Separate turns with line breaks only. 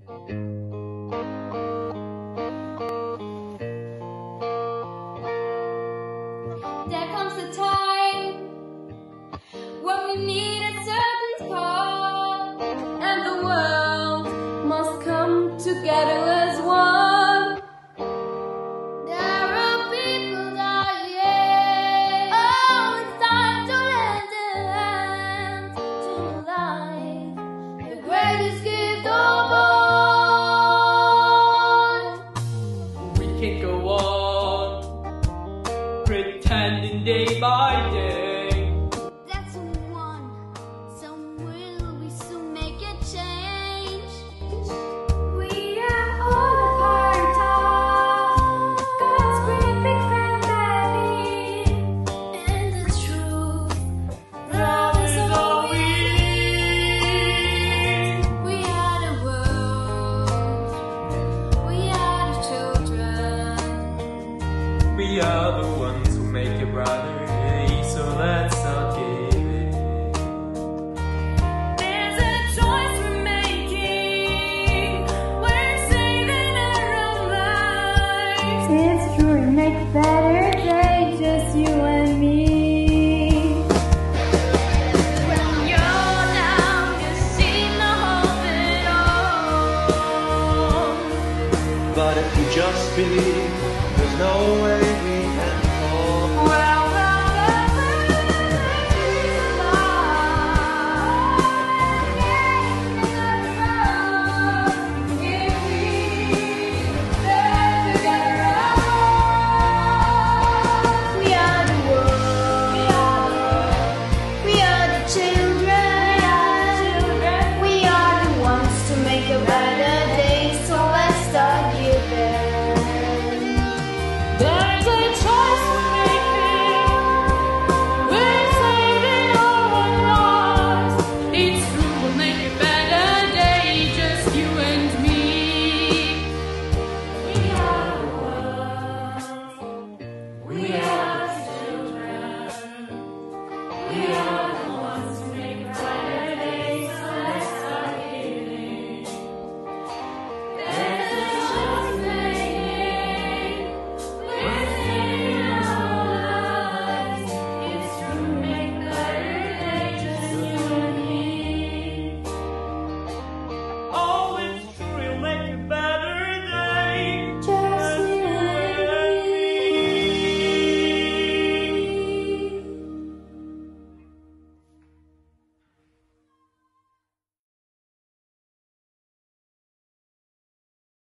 There comes a time when we need a certain spark, and the world must come together as one. There are people dying. Oh, it's time to lend a hand to life, the greatest gift of all.
We can go on pretending day by day.
That's one. Some will we soon make a change. We are all a part of God's great big family. And the truth, love is all we need. We are the world. We are the children.
We are the ones who make it brighter, so let's not give in.
There's a choice we're making. We're saving our own lives. It's true, it makes better days, just you and me. When you're down, you seem to hold it all.
But if you just believe